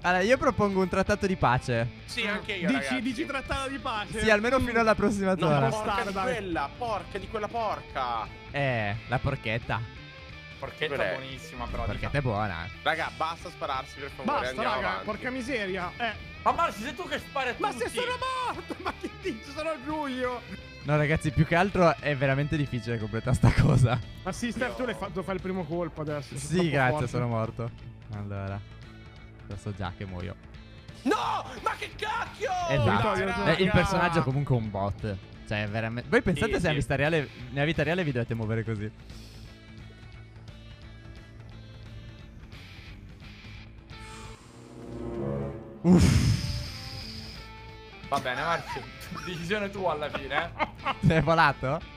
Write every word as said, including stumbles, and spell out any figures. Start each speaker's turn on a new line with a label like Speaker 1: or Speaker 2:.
Speaker 1: Allora, io propongo un trattato di pace.
Speaker 2: Sì, anche io,
Speaker 3: Dici,
Speaker 2: ragazzi.
Speaker 3: dici trattato di pace?
Speaker 1: Sì, almeno fino alla prossima
Speaker 2: No,
Speaker 1: zona.
Speaker 3: può
Speaker 2: porca
Speaker 3: stare,
Speaker 2: di
Speaker 3: dai.
Speaker 2: quella, porca di quella porca.
Speaker 1: Eh, la porchetta.
Speaker 4: Porchetta
Speaker 2: Quella è-
Speaker 4: buonissima, però.
Speaker 1: Porchetta è buona.
Speaker 2: Raga, basta spararsi per favore,
Speaker 3: Basta,
Speaker 2: andiamo
Speaker 3: raga,
Speaker 2: avanti.
Speaker 3: porca miseria. Eh.
Speaker 4: Ma Marci, sei tu che spari a tutti.
Speaker 3: Ma se sono morto! Ma che dici? Sono Giulio!
Speaker 1: No, ragazzi, più che altro è veramente difficile completare sta cosa.
Speaker 3: Ma sister, tu l'hai fatto fare il primo colpo adesso. sei
Speaker 1: Sì,
Speaker 3: troppo
Speaker 1: grazie,
Speaker 3: forte.
Speaker 1: sono morto. Allora, lo so già che muoio.
Speaker 2: No, ma che cacchio!
Speaker 1: Esatto.
Speaker 3: Vittorio,
Speaker 1: Eh, il
Speaker 3: raga.
Speaker 1: personaggio è comunque un bot. Cioè, è veramente. Voi pensate
Speaker 4: Sì,
Speaker 1: se
Speaker 4: sì.
Speaker 1: nella vita reale, nella vita reale vi dovete muovere così?
Speaker 4: Va bene, Marci. Decisione tua alla fine, eh.
Speaker 1: Sei volato?